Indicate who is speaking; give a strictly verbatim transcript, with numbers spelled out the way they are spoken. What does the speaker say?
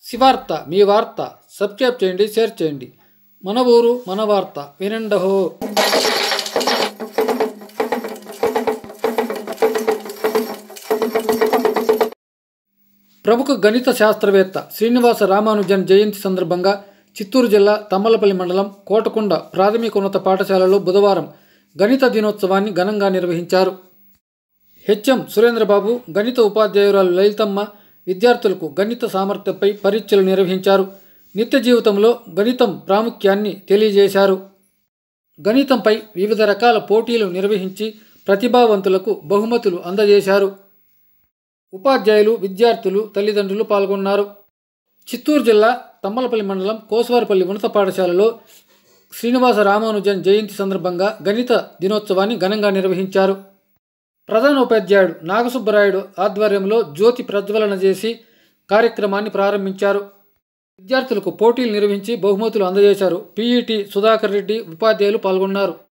Speaker 1: శివార్త మీ వార్త సబ్స్క్రైబ్ చేయండి, షేర్ చేయండి. మన ఊరు మన వార్త వినండహో. ప్రముఖ గణిత శాస్త్రవేత్త శ్రీనివాస రామానుజన్ జయంతి సందర్భంగా చిత్తూరు జిల్లా తమ్మలపల్లి మండలం కోటకొండ ప్రాథమికోన్నత పాఠశాలలో బుధవారం గణిత దినోత్సవాన్ని ఘనంగా నిర్వహించారు. హెచ్ఎం సురేంద్రబాబు, గణిత ఉపాధ్యాయురాలు లలితమ్మ విద్యార్థులకు గణిత సామర్థ్యంపై పరీక్షలు నిర్వహించారు. నిత్య జీవితంలో గణితం ప్రాముఖ్యాన్ని తెలియజేశారు. గణితంపై వివిధ రకాల పోటీలు నిర్వహించి ప్రతిభావంతులకు బహుమతులు అందజేశారు. ఉపాధ్యాయులు, విద్యార్థులు, తల్లిదండ్రులు పాల్గొన్నారు. చిత్తూరు జిల్లా తమ్మలపల్లి మండలం కోసవారిపల్లి ఉన్నత పాఠశాలలో శ్రీనివాస రామానుజన్ జయంతి సందర్భంగా గణిత దినోత్సవాన్ని ఘనంగా నిర్వహించారు. ప్రధాన ఉపాధ్యాయుడు నాగసుబ్బరాయుడు ఆధ్వర్యంలో జ్యోతి ప్రజ్వలన చేసి కార్యక్రమాన్ని ప్రారంభించారు. విద్యార్థులకు పోటీలు నిర్వహించి బహుమతులు అందజేశారు. పీఈటీ సుధాకర్ రెడ్డి ఉపాధ్యాయులు పాల్గొన్నారు.